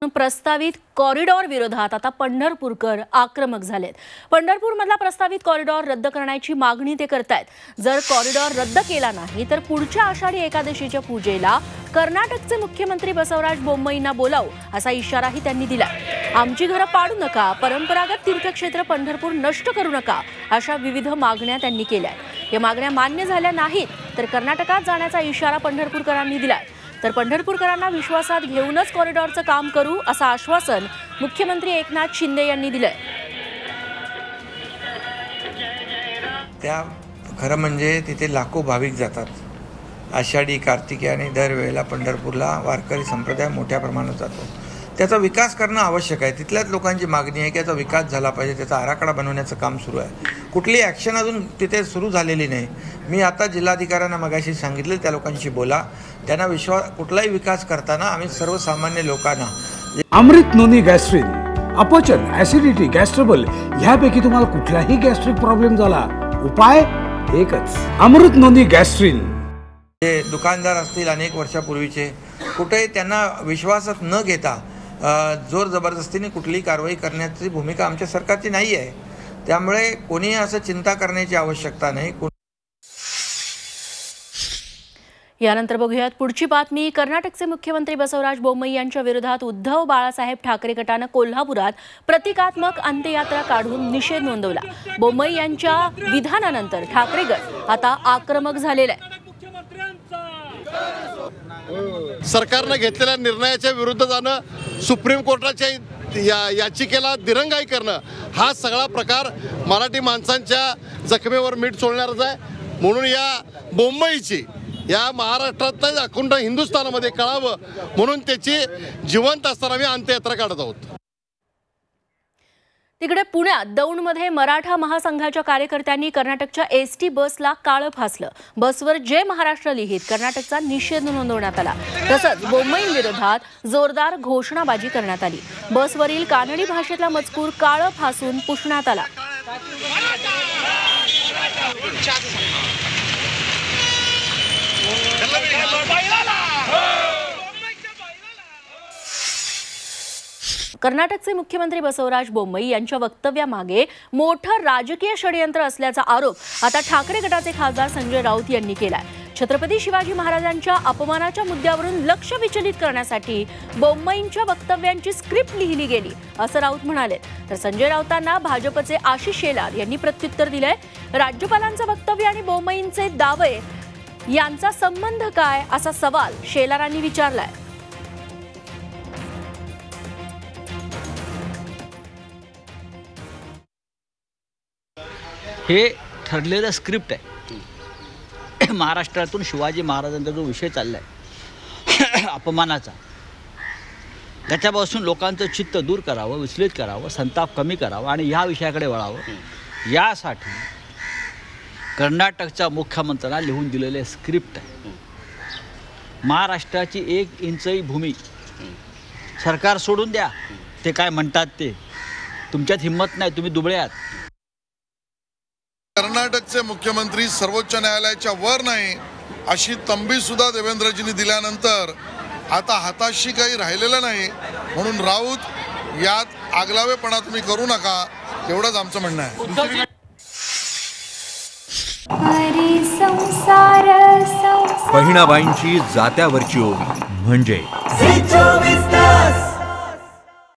प्रस्तावित कॉरिडॉर विरोधात आता पंढरपूरकर आक्रमक झालेत। पंढरपूरमधला प्रस्तावित कॉरिडॉर रद्द करण्याची मागणी ते करतायत। जर कॉरिडॉर रद्द केला नाही तर पुढच्या आषाढी एकादशीच्या पूजेला कर्नाटकचे मुख्यमंत्री बसवराज बोम्मईंना बोलावू असा इशाराही त्यांनी दिलाय। आमची घरं पाडू नका, परंपरागत तीर्थक्षेत्र पंढरपूर नष्ट करू नका अशा विविध मागण्या त्यांनी केल्या। या मागण्या मान्य झाल्या नाहीत तर कर्नाटकात जाण्याचा इशारा पंढरपूरकरांनी दिलाय। तर पंढरपूरकरांना विश्वासात घेऊनच कॉरिडॉरचं काम करू असं आश्वासन मुख्यमंत्री एकनाथ शिंदे यांनी दिलंय। त्या खरं म्हणजे तिथे लाखो भाविक जातात। आषाढी, कार्तिकी आणि दरवेळेला पंढरपूरला वारकरी संप्रदाय मोठ्या प्रमाणात जातो। त्याचा विकास करणं आवश्यक आहे। तिथल्याच लोकांची मागणी आहे की याचा विकास झाला पाहिजे, त्याचा आराखडा बनवण्याचं काम सुरू आहे। कुठली ॲक्शन अजून तिथे सुरू झालेली नाही। मी आता जिल्हाधिकाऱ्यांना मगाशी सांगितलं त्या लोकांशी बोला, त्यांना कुठलाही विकास करताना आम्ही सर्वसामान्य लोकांना अमृत नोनी गॅस्ट्रिन, अपचन, ऍसिडिटी, गॅस्ट्रबल ह्यापैकी तुम्हाला कुठलाही गॅस्ट्रिक प्रॉब्लेम झाला, उपाय एकच, अमृत नोनी गॅस्ट्रिन। जे दुकानदार असतील अनेक वर्षापूर्वीचे, कुठेही त्यांना विश्वासात न घेता जोर जबरदस्तीने कुठलीही कारवाई करण्याची भूमिका आमच्या सरकारची नाही आहे। त्यामुळे कोणीही असं चिंता करण्याची आवश्यकता नाही। यानंतर बघूयात पुढची बातमी। कर्नाटकचे मुख्यमंत्री बसवराज बोम्मई यांच्या विरोधात उद्धव बाळासाहेब ठाकरे गटानं कोल्हापुरात प्रतिकात्मक अंत्ययात्रा काढून निषेध नोंदवला। बोम्मई यांच्या विधानानंतर ठाकरे गट आता आक्रमक झालेला आहे। सरकारने घेतलेल्या निर्णयाच्या विरुद्ध जाणं, सुप्रीम कोर्टाच्या याचिकेला दिरंगाई करणं, हा सगळा प्रकार मराठी माणसांच्या जखमेवर मीठ चोळणारच आहे। म्हणून या बोम्मईची या महाराष्ट्रात अखंड हिंदुस्थानामध्ये कळावं म्हणून त्याची जिवंत असताना आम्ही अंत्ययात्रा काढत आहोत। तिकडे पुण्यात दौंडमध्ये मराठा महासंघाच्या कार्यकर्त्यांनी कर्नाटकच्या एसटी बसला काळं फासलं। बसवर जय महाराष्ट्र लिहित कर्नाटकचा निषेध नोंदवण्यात आला। तसंच बोम्मईंविरोधात जोरदार घोषणाबाजी करण्यात आली। बसवरील कानडी भाषेतला मजकूर काळं फासून पुसण्यात आला। कर्नाटकचे मुख्यमंत्री बसवराज बोम्मई यांच्या वक्तव्यामागे मोठं राजकीय षडयंत्र असल्याचा आरोप आता ठाकरे गटाचे खासदार संजय राऊत यांनी केलाय। छत्रपती शिवाजी महाराजांच्या अपमानाच्या मुद्द्यावरून लक्ष विचलित करण्यासाठी बोम्मईंच्या वक्तव्यांची स्क्रिप्ट लिहिली गेली असं राऊत म्हणाले। तर संजय राऊतांना भाजपचे आशिष शेलार यांनी प्रत्युत्तर दिलंय। राज्यपालांचं वक्तव्य आणि बोम्मईंचे दावे यांचा संबंध काय असा सवाल शेलारांनी विचारलाय। हे ठरलेलं स्क्रिप्ट आहे। महाराष्ट्रातून शिवाजी महाराजांचा जो विषय चालला आहे अपमानाचा, त्याच्यापासून लोकांचं चित्त दूर करावं, विचलित करावं, संताप कमी करावा आणि ह्या विषयाकडे वळावं, यासाठी कर्नाटकच्या मुख्यमंत्र्यांना लिहून दिलेले स्क्रिप्ट आहे। महाराष्ट्राची 1 इंचही भूमी सरकार सोडून द्या, ते काय म्हणतात ते, तुमच्यात हिंमत नाही, तुम्ही दुबळे आहात। कर्नाटकचे मुख्यमंत्री सर्वोच्च न्यायालयाच्या वर नाही अशी तंबी सुद्धा देवेंद्रजींनी दिल्यानंतर आता हाताशी काही राहिलेलं नाही। म्हणून राऊत यात आगलावेपणा तुम्ही करू नका, एवढंच आमचं म्हणणं आहे। बहिणाबाईंची जात्यावरची ओवी म्हणजे